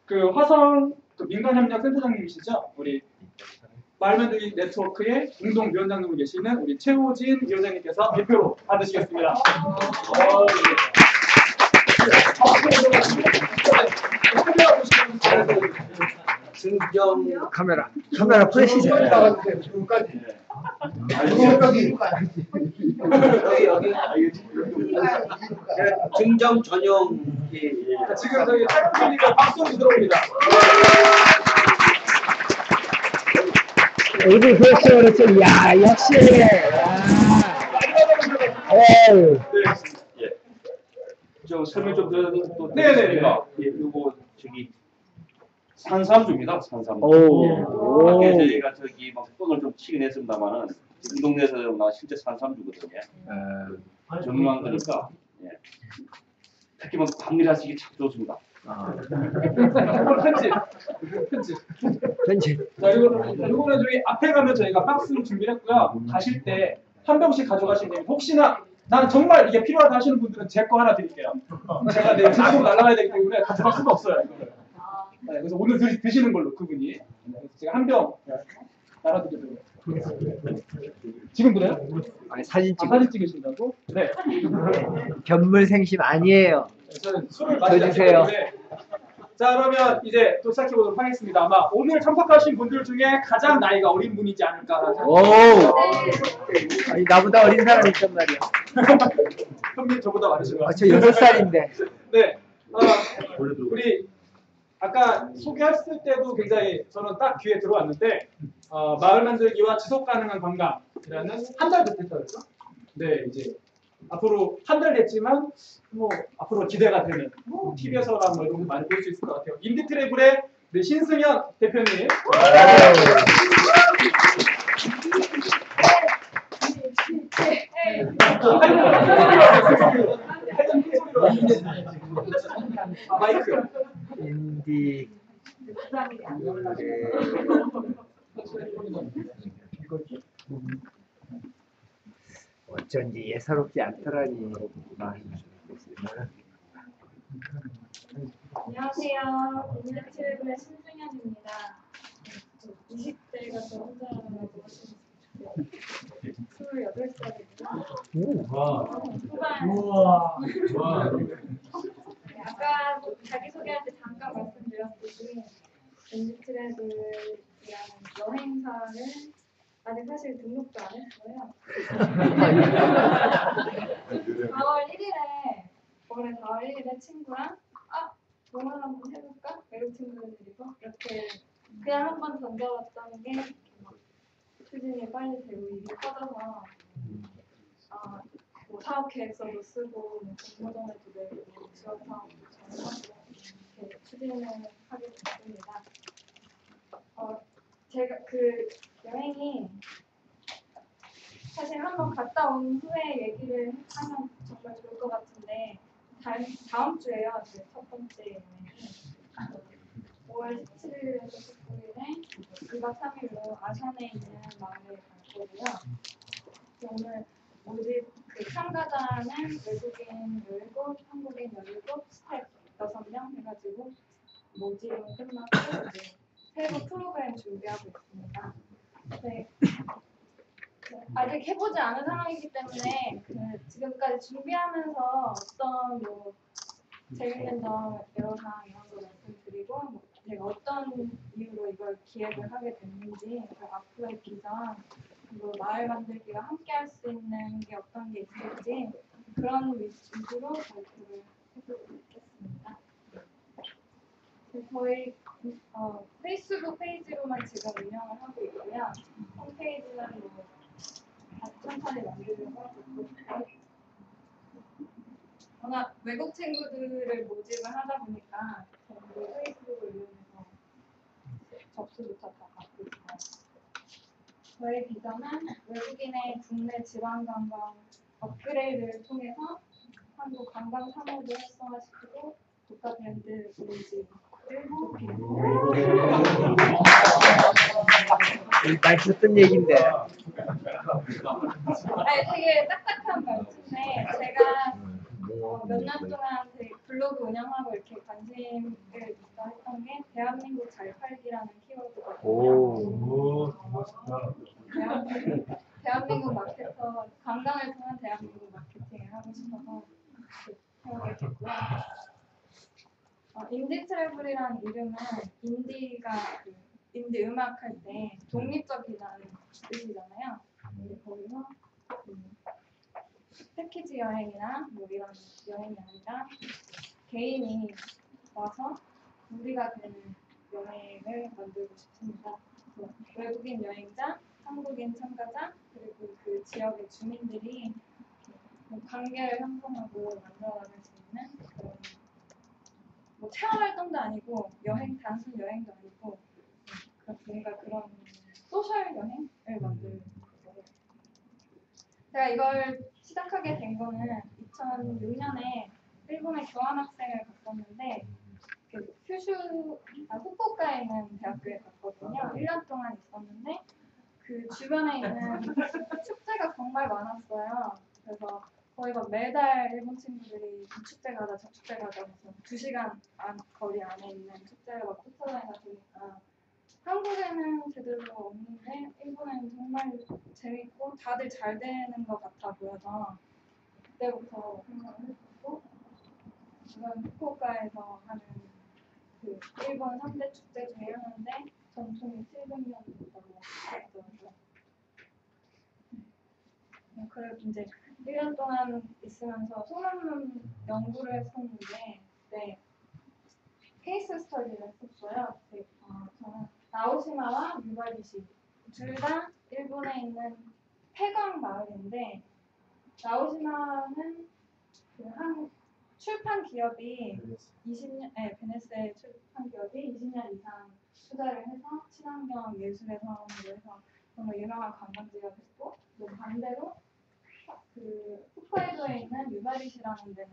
그 화성 그 민간협력 센터장님이시죠? 우리 말만들기 네트워크의 공동위원장으로 계시는 우리 최호진 위원장님께서 대표로 받으시겠습니다. 증정 카메라 프레시죠. 여기 증정 전용. 지금 저희 촬영팀이가 박수로 들어옵니다. 우리 그렇죠, 그렇죠. 야, 역시. 저 설명 좀 드려도 또 네네. 이거 저기 산삼주입니다. 산삼주. 오. 저희가 저기 막 뻥을 좀 치긴 했습니다만은 이 동네에서 나 실제 산삼주거든요. 정말 그러니까 특히 뭐 밤일하시기 참 좋습니다. 편집. 자, 이거는 저희 앞에 가면 저희가 박스로 준비했고요. 가실 때 한 병씩 가져가시면 됩니다. 혹시나 난 정말 이게 필요하다 하시는 분들은 제 거 하나 드릴게요. 제가 내일 제주도 날아가야 되기 때문에 가져갈 수가 없어요. 이거를. 네, 그래서 오늘 드시는 걸로 그분이. 제가 한 병 나눠드리도록. 지금 그래요? 아니, 사진 사진 찍으신다고? 네. 견물생심 아니에요. 저는 술을 마시지 않기 때문에. 자, 그러면 이제 또 시작해 보도록 하겠습니다. 아마 오늘 참석하신 분들 중에 가장 나이가 어린 분이지 않을까. 오. 아니, 나보다 어린 사람이 있단 말이야. 형님 저보다 많으신 것 아, 같아요. 저 6살인데. 네. 우리 아까 소개했을 때도 굉장히 저는 딱 귀에 들어왔는데 마을 만들기와 지속 가능한 관광이라는 한 달 됐다고 했죠? 네, 이제 앞으로 한 달 됐지만 뭐 앞으로 기대가 되는 TV에서랑 뭐 이런 거 많이 볼 수 있을 것 같아요. 인디트래블의 우리 신승현 대표님. 마이크. 인디. 어쩐지 예사롭지 않더라니. 안녕하세요. 인디트래블의 신승현입니다. 20대가 저 혼자라고 하시면 28살이구나. 후반. 아까 자기소개할 때 잠깐 말씀드렸듯이 인디트래블이라는 여행사를 아직 사실 등록도 안 했어요. 4월 1일에 올해 4월 1일에 친구랑 동화 한번 해볼까? 외국 친구들 데리고 이렇게 그냥 한번 던져봤던 게 추진이 빨리 되고 일이 커져서 뭐 사업 계획서도 쓰고 공모전에도 내고 지원 사업도 전하고 이렇게 추진을 하게 됐습니다. 제가 그 여행이 사실 한번 갔다 온 후에 얘기를 하면 정말 좋을 것 같은데 다음 주에요. 첫 번째 여행이 5월 17일에서 19일에 2박 3일로 아산에 있는 마을에 갈 거고요. 오늘 모집 그 참가자는 외국인 17, 한국인 17, 스텝 6명 해가지고 모집은 끝나고 이제 새로 프로그램 준비하고 있습니다. 네. 아직 해보지 않은 상황이기 때문에 지금까지 준비하면서 어떤 뭐 재밌는 점, 애로사항 이런 거 말씀드리고 뭐 제가 어떤 이유로 이걸 기획을 하게 됐는지 앞으로의 비전 그리고 마을 만들기가 함께 할 수 있는 게 어떤 게 있을지 그런 위주로 발표를 해보겠습니다. 저희 페이스북 페이지로만 지금 운영을 하고 있고요. 홈페이지는 뭐 천천히 만들려고 하고 있고 워낙 외국 친구들을 모집을 하다 보니까 전부 페이스북을 이용해서 접수부터 다 받고 있어요. 저희 비전은 외국인의 국내 지방관광 업그레이드를 통해서 한국 관광 산업을 활성화시키고 국가 브랜드 이미지를 많이 듣던 얘기인데. 되게 딱딱한 말투인데 제가 몇 년 동안 되게 블로그 운영하고 이렇게 관심을 있어 했던 게 오. 대한민국 마케터, 관광을 통한 대한민국 마케팅을 하고 싶어서 하게 됐고요. 인디 트래블이라는 이름은 인디가 그 인디 음악 할 때 독립적이라는 뜻이잖아요. 근데 거기서 패키지 여행이나 뭐 이런 여행이 아니라 개인이 와서 우리가 되는 여행을 만들고 싶습니다. 그래서 외국인 여행자, 한국인 참가자, 그리고 그 지역의 주민들이 관계를 형성하고 만들어나갈 수 있는 그런 뭐 체험 활동도 아니고 단순 여행도 아니고 뭔가 그런 소셜 여행을 만들 거예요. 제가 이걸 시작하게 된 거는 2006년에 일본에 교환학생을 갔었는데 후쿠오카에 있는 대학교에 갔거든요. 1년 동안 있었는데 그 주변에 있는 축제가 정말 많았어요. 그래서 거의 막 매달 일본 친구들이 이 축제 가자 저 축제 가자 해서 2시간 거리 안에 있는 축제를 막 쫓아다니다 보니까 한국에는 제대로 없는데 일본에는 정말 재밌고 다들 잘 되는 것 같아 보여서 그때부터 생각을 했었고 지금 후쿠오카에서 하는 그 일본 3대 축제 중에 하나인데 전통이 700년 됐다고 하더라고요. 그리고 이제 1년 동안 있으면서 소논문 연구를 했었는데 네, 케이스 스터디를 했었어요. 저는 나오시마와 유바리시 둘 다 일본에 있는 폐광 마을인데 나오시마는 한 출판 기업이 20년, 베네스의 출판 기업이 20년 이상 투자를 해서 친환경 예술의 사원으로 해서 정말 유명한 관광지가 됐고 또 반대로 그 홋카이도에 있는 유바리시라는 데는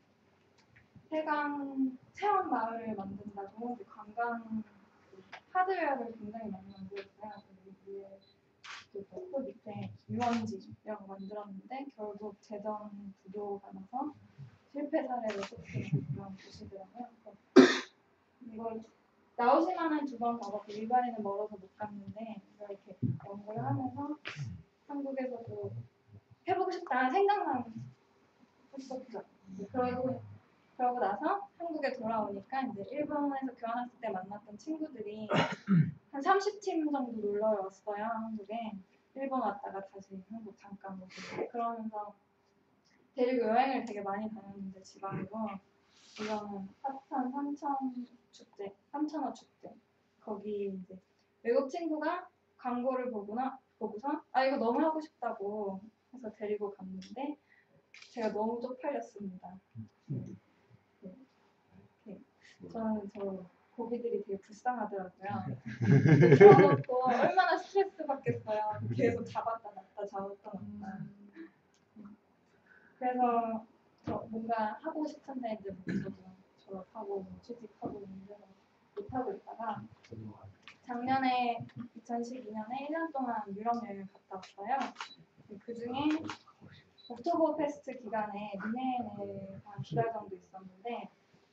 폐광 체험 마을을 만든다고 관광 하드웨어를 굉장히 많이 만들었어요. 위에 또 밑에 유원지라고 만들었는데 결국 재정 부도가 나서 실패 사례를 쏟는 그런 곳이더라고요. 이걸 나오시마는 2번 가봤고 일반인은 멀어서 못 갔는데 이렇게 연구를 하면서 한국에서도 해보고 싶다는 생각만 했었죠. 그러고 나서 한국에 돌아오니까 이제 일본에서 교환학생 때 만났던 친구들이 한 30팀 정도 놀러 왔어요. 한국에. 일본 왔다가 다시 한국 잠깐 오고 그러면서 데리고 여행을 되게 많이 다녔는데 지방으로 이거는 사천 삼천 축제, 삼천어 축제 거기 이제 외국 친구가 광고를 보고서 이거 너무 하고 싶다고 해서 데리고 갔는데 제가 너무 쪽팔렸습니다. 저는 고기들이 되게 불쌍하더라고요. 키워놓고 얼마나 스트레스 받겠어요. 계속 잡았다 놨다. 그래서 뭔가 하고 싶은데 이제 저도 졸업하고 취직하고 문제로 못하고 있다가 작년에 2012년에 1년 동안 유럽 여행을 갔다 왔어요. 그 중에 옥토버 페스트 기간에 미네에 한 2달 정도 있었는데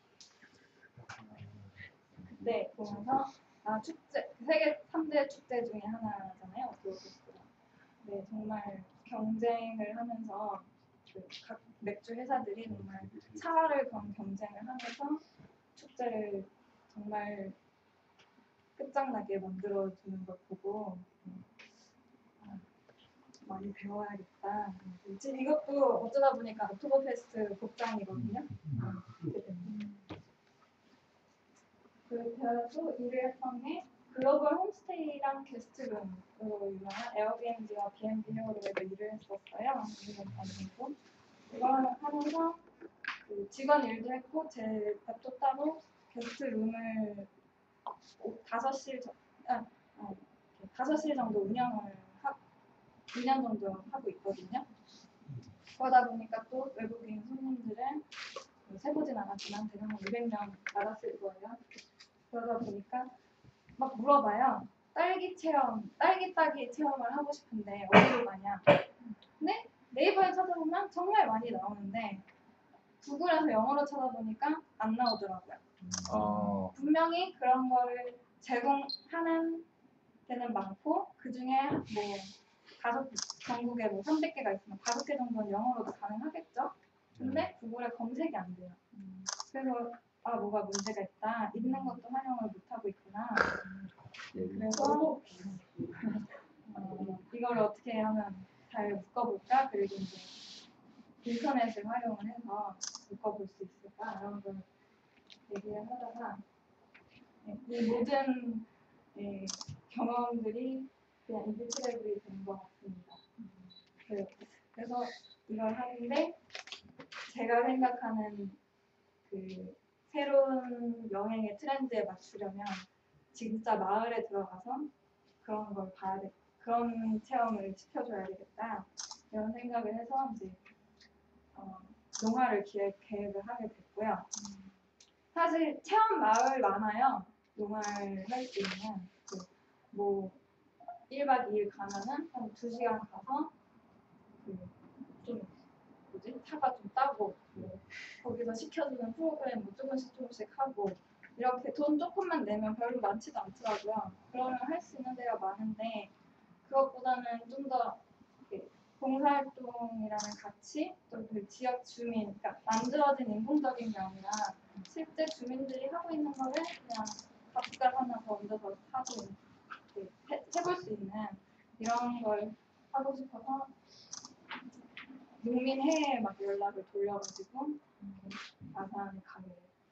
그때 보면서 축제 세계 3대 축제 중에 하나잖아요. 옥토버 페스트가. 네, 정말 경쟁을 하면서 각 맥주 회사들이 정말 차를 건 경쟁을 하면서 축제를 정말 끝장나게 만들어주는 걸 보고 많이 배워야겠다. 이것도 어쩌다 보니까 옥토버 페스트 복장이거든요. 그래서 일을 했던 게 글로벌 홈스테이랑 게스트룸으로 유명한 에어비앤비와 B&B 헤어로에서 일을 했었어요. 이걸 하면서 그 직원 일도 했고 제 랩도 따로 게스트룸을 5실 정도 운영을 2년 정도 하고 있거든요. 그러다 보니까 또 외국인 손님들은 세보진 않았지만 대략 200명 받았을 거예요. 그러다 보니까 막 물어봐요. 딸기 따기 체험을 하고 싶은데 어디로 가냐. 근데 네이버에 찾아보면 정말 많이 나오는데 구글에서 영어로 찾아보니까 안 나오더라고요. 분명히 그런 거를 제공하는 데는 많고 그 중에 뭐 전국에 뭐 300개가 있으면 5개 정도는 영어로도 가능하겠죠. 근데 구글에 검색이 안 돼요. 그래서 뭐가 문제가 있다. 있는 것도 활용을 못 하고 있구나. 그래서 이걸 어떻게 하면 잘 묶어볼까? 그리고 이제 인터넷을 활용을 해서 묶어볼 수 있을까? 이런 걸 얘기를 하다가 이 모든 경험들이 그냥 인디스레블이 된 것 같습니다. 그래서 이걸 하는데 제가 생각하는 그 새로운 여행의 트렌드에 맞추려면 진짜 마을에 들어가서 그런 걸 봐야 돼. 그런 체험을 시켜줘야 되겠다. 이런 생각을 해서 이제 농화를 계획을 하게 됐고요. 사실 체험 마을 많아요. 농화를 할 수 있는 뭐 1박 2일 가면은 한 2시간 가서 좀 차가 좀 따고 거기서 시켜주는 프로그램 뭐 조금씩 하고 이렇게 돈 조금만 내면 별로 많지도 않더라고요. 그러면 할 수 있는 데가 많은데 그것보다는 좀 더 봉사활동이라는 가치 또 그 지역 주민 그러니까 만들어진 인공적인 게 아니라 실제 주민들이 하고 있는 거를 그냥 밥숟갈 하나 더 얹어서 하고 해볼 수 있는 이런 걸 하고 싶어서 농민회에 막 연락을 돌려가지고 아산에 가게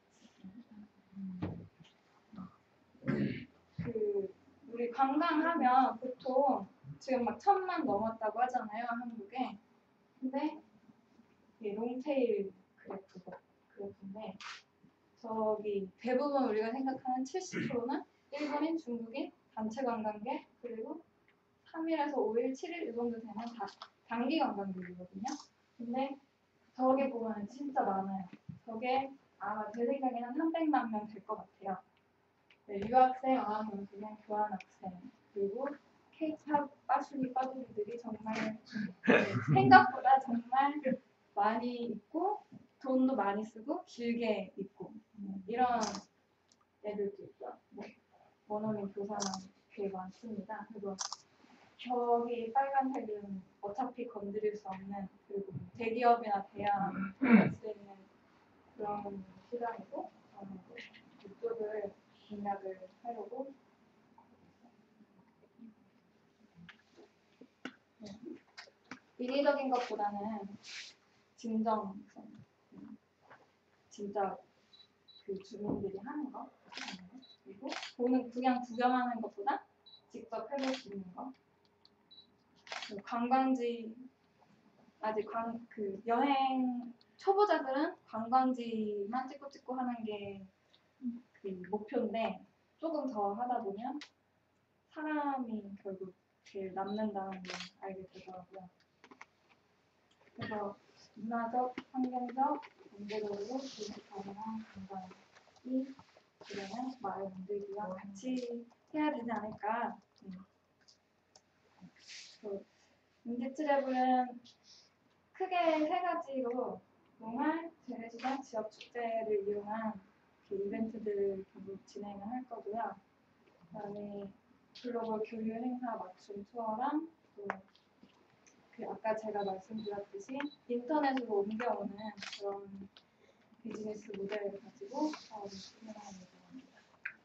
됐어요. 우리 관광하면 보통 지금 막 1000만 넘었다고 하잖아요, 한국에. 근데 롱테일 그래프인데 저기 대부분 우리가 생각하는 70%는 일본인, 중국인, 단체 관광객 그리고 3일에서 5일, 7일 이 정도 되면 다 단기 관광객이거든요. 근데 저기 보면 진짜 많아요. 저게 아마 제 생각에는 300만 명 될 것 같아요. 유학생, 어학연수생, 교환학생 그리고 K-팝 빠순이 빠두리들이 정말 생각보다 정말 많이 있고 돈도 많이 쓰고 길게 있고 이런 애들도 있고요. 원어민 교사랑 되게 많습니다. 그리고 저기 빨간색은 어차피 건드릴 수 없는 그리고 대기업이나 대학 할 수 있는 그런 시장이고 이쪽을 공략을 하려고 인위적인 것보다는 진짜 그 주민들이 하는 거 그리고 그냥 구경하는 것보다 직접 해볼 수 있는 거 관광지 아직 여행 초보자들은 관광지만 찍고 하는 게 그 목표인데 조금 더 하다 보면 사람이 결국 제일 남는다는 걸 알게 되더라고요. 그래서 문화적, 환경적, 경제적으로 지속 가능한 관광이 그러면 마을 만들기와 같이 해야 되지 않을까. 인디트래블은 크게 3가지로 농활, 재래시장, 지역 축제를 이용한 그 이벤트들을 계속 진행을 할 거고요. 그다음에 글로벌 교류 행사 맞춤 투어랑 또 아까 제가 말씀드렸듯이 인터넷으로 옮겨오는 그런 비즈니스 모델을 가지고 사업을 진행하는 예정입니다.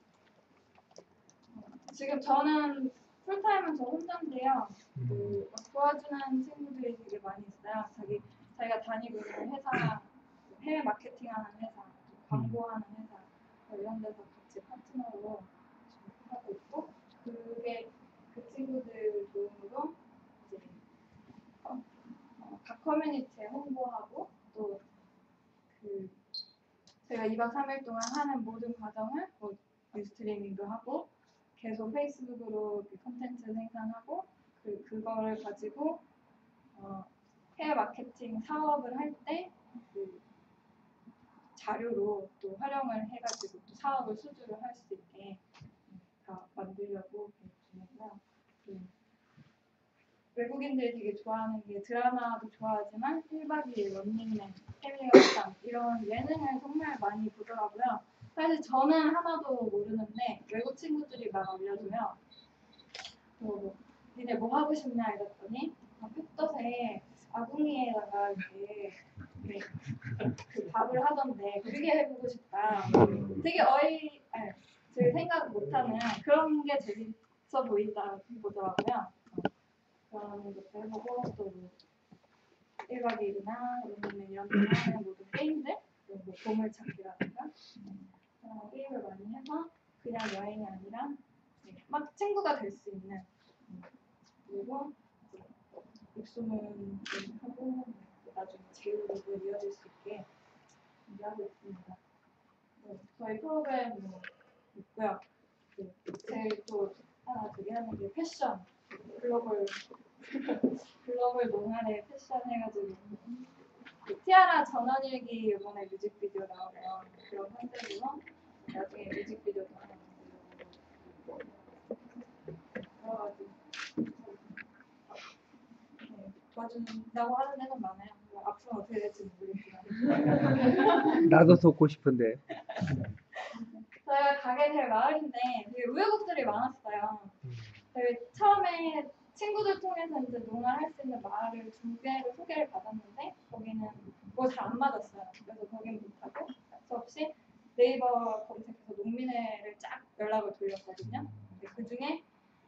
지금 저는 풀타임은 저 혼자인데요. 도와주는 친구들이 되게 많이 있어요. 자기가 다니고 있는 회사, 해외 마케팅하는 회사, 광고하는 회사 이런 데서 같이 파트너로 하고 있고 그 친구들 도움으로 이제 각 커뮤니티에 홍보하고 또 제가 2박 3일 동안 하는 모든 과정을 뉴스트리밍도 하고 계속 페이스북으로 콘텐츠 생산하고 그거를 가지고 해외 마케팅 사업을 할 때 자료로 또 활용을 해가지고 또 사업을 수주를 할 수 있게 다 만들려고 계획 중이고요. 외국인들이 되게 좋아하는 게 드라마도 좋아하지만 1박 2일 런닝맨, 패밀리 영상 이런 예능을 정말 많이 보더라고요. 사실 저는 하나도 모르는데 외국 친구들이 막 알려줘요. 뭐 니네 뭐 하고 싶냐 이랬더니 팻떡에 아궁이에다가 이렇게 그 밥을 하던데 그게 해보고 싶다. 되게 제가 생각 못하는 그런 게 재밌어 보이더라고요. 그런 것도 해보고 또 1박 2일이나 이런 데 하는 모든 게임들, 뭐 보물찾기라든가 그런 게임을 많이 해서 그냥 여행이 아니라 막 친구가 될 수 있는 그리고 입소문 하고 나중에 제휴로 이어질 수 있게 준비하고 있습니다. 저희 프로그램 있고요. 제일 또 하나 되게 하는 게 패션 글로벌 농활의 패션 해가지고 티아라 전원일기 이번에 뮤직비디오 나오면 그런 컨셉으로 나중에 뮤직비디오도 하나 만들어가지고 도와준다고 하는 데는 많아요. 앞으로 어떻게 될지 모르겠지만 나도 돕고 싶은데. 저희가 가게 될 마을인데 되게 우여곡절이 많았어요. 되게 처음에 친구들 통해서 이제 농활할 수 있는 마을을 두 개를 소개를 받았는데 거기는 뭐 잘 안 맞았어요. 그래서 거긴 못하고 할 수 없이 네이버 검색해서 농민회를 쫙 연락을 돌렸거든요. 그 중에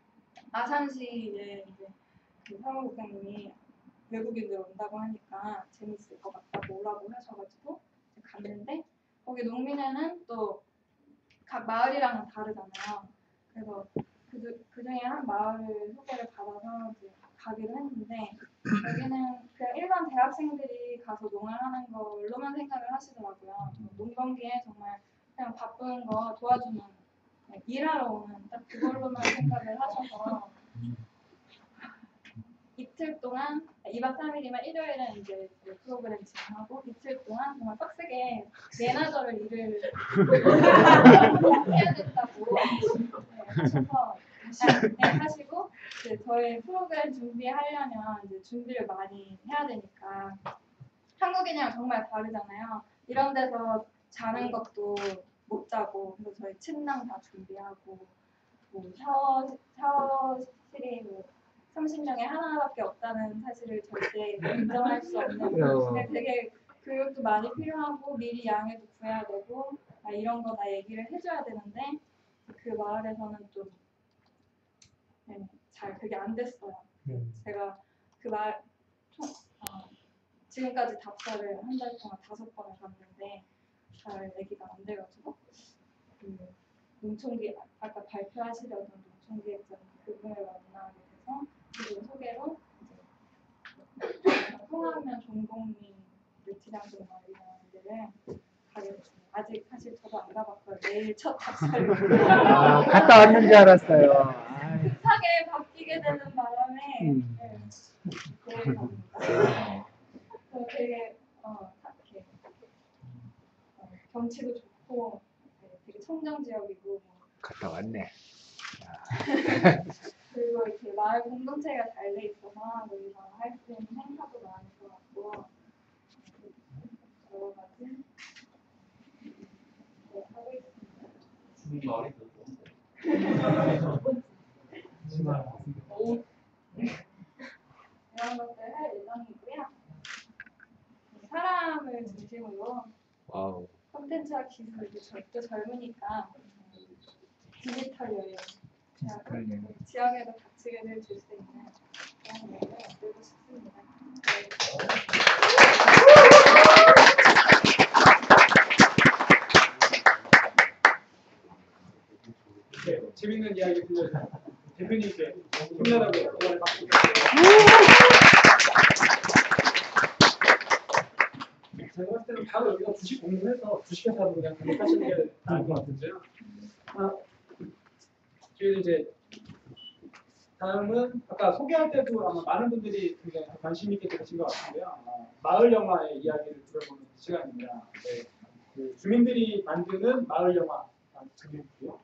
아산시에 이제 그 사무국장님이 외국인들 온다고 하니까 재밌을 것 같다고 오라고 하셔가지고 갔는데 거기 농민회는 또 각 마을이랑은 다르잖아요. 그래서 그 중에 한 마을을 소개를 받아서 이제 가기로 했는데 여기는 그냥 일반 대학생들이 가서 농활하는 걸로만 생각을 하시더라고요. 농번기에 정말 그냥 바쁜 거 도와주는 일하러 오는 딱 그걸로만 생각을 하셔서 이틀 동안 2박 3일이면 일요일은 이제 프로그램 진행하고 이틀 동안 정말 빡세게 매너저를 일을 해야 된다고 하셔서 하시고 이제 저희 프로그램 준비하려면 이제 준비를 많이 해야 되니까 한국인이랑 정말 다르잖아요. 이런 데서 자는 것도 못 자고 그래서 저희 침낭 다 준비하고 뭐 샤워실이 뭐 30명에 하나밖에 없다는 사실을 절대 인정할 수 없는 되게 교육도 많이 필요하고 미리 양해도 구해야 되고 이런 거 다 얘기를 해줘야 되는데 그 마을에서는 좀 잘 그게 안 됐어요. 제가 그 지금까지 답사를 한 달 동안 5번을 갔는데 잘 얘기가 안 돼가지고 그 농촌기 아까 발표하시려던 농촌기획자님 그분을 만나게 돼서 그분 소개로 이제 통하면 전공리 물티장소 마을이라는 데를 가게 됐습니다. 아직 사실 저도 안 가봤고요. 내일 첫 답사를 갔다 왔는 줄 알았어요. 급하게 바뀌게 되는 바람에 거기 갑니다. 되게 이렇게 경치도 좋고 되게 청정 지역이고 갔다 왔네. 그리고 이렇게 마을 공동체가 잘 돼 있어서 여기서 할 수 있는 행사도 많을 것 같고 여러 가지 하고 있습니다. 마을이 더 이런 것들 할 예정이고요. 사람을 중심으로 와우. 콘텐츠와 기술이 또 젊으니까 디지털 여행 지역에도 가치를 줄 수 있는 그런 여행을 만들고 싶습니다. 네, 재밌는 이야기 들려주셔서 대표님께 힘내라고 응원을 받고 제가 봤을 때는 바로 여기서 주식 공부해서 주식회사로 그냥 등록하시는 게 나을 것 같은데요. 저희 이제 다음은 아까 소개할 때도 아마 많은 분들이 굉장히 관심 있게 들으신 것 같은데요. 마을 영화의 이야기를 들어보는 시간입니다. 네, 그 주민들이 만드는 마을 영화 작품이고요.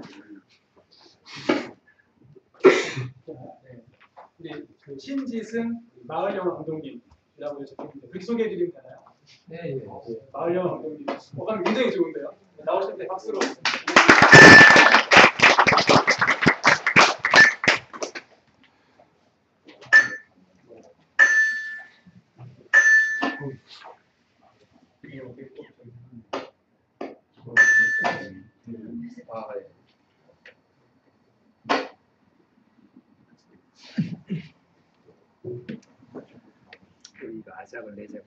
네, 우리 그 신지승 마을 영화 감독님이라고 적혀있는데 그렇게 소개해드리면 되나요? 네. 마을 영화 감독님 어감 굉장히 좋은데요. 나오실 때 박수로. 아, 예. 우리가 아작을 내자고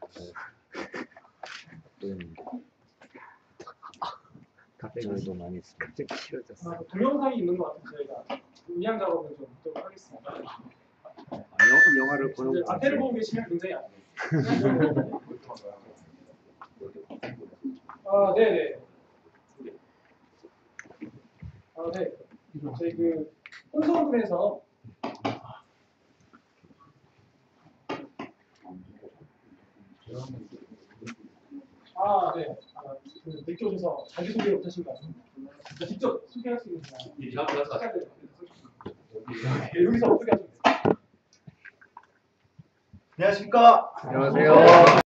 갑자기 많이 갑자기 싫어졌어. 동영상이 있는 것 같아서 저희가 음향 작업을 좀 하도록 하겠습니다. 영화를 보는 이제 앞에를 보고 계시면 굉장히 안 돼요. 아, 네네. 아, 네. 저희 그 홍성군에서 아, 네. 그 늦게 오셔서 자기소개 못하신 것 같습니다. 직접 소개할 수 있는 사람. 네, 여기서 소개하시면 됩니다. 안녕하십니까. 안녕하세요.